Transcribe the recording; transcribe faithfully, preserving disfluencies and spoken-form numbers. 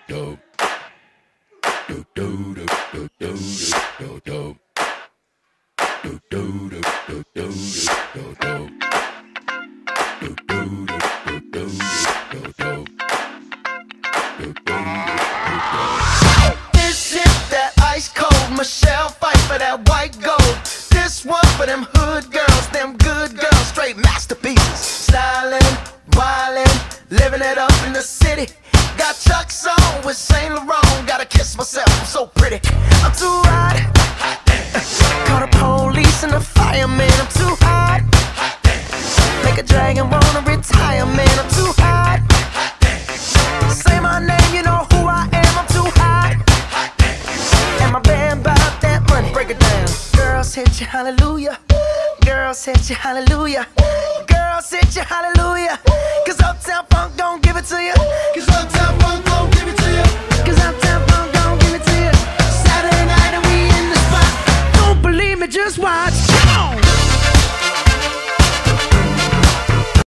do do do do do do do do do do do do do do do do. This is that ice cold Michelle fight for that white gold. This one for them hood girls, them good girls, straight masterpieces. Stylin', wildin', living it up in the city. Got Chuck's on with Saint Laurent. Gotta kiss myself, I'm so pretty. I'm too hot. Call the police and the fireman. I'm too hot. Make a dragon wanna retire, man. I'm too hot. Say my name, you know who I am. I'm too hot. And my band bout that money. Break it down. Girls hit you, hallelujah. Girls hit you, hallelujah. Girls hit you, hallelujah. Cause Uptown Funk don't give it to you. Cause Uptown Funk don't give it to you. Cause Uptown Funk don't give it to you. Saturday night and we in the spot. Don't believe me, just watch.